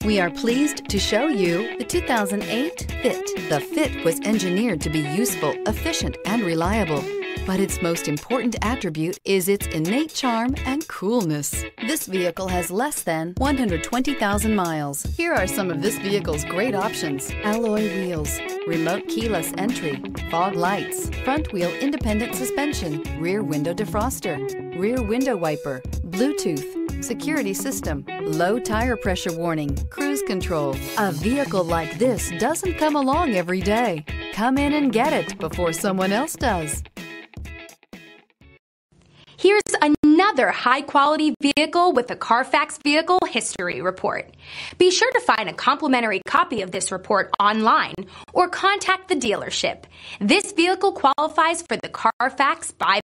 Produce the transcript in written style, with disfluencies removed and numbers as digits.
We are pleased to show you the 2008 Fit. The Fit was engineered to be useful, efficient, and reliable. But its most important attribute is its innate charm and coolness. This vehicle has less than 120,000 miles. Here are some of this vehicle's great options: alloy wheels, remote keyless entry, fog lights, front wheel independent suspension, rear window defroster, rear window wiper, Bluetooth, security system, low tire pressure warning, cruise control. A vehicle like this doesn't come along every day. Come in and get it before someone else does. Here's another high-quality vehicle with a Carfax Vehicle History Report. Be sure to find a complimentary copy of this report online or contact the dealership. This vehicle qualifies for the Carfax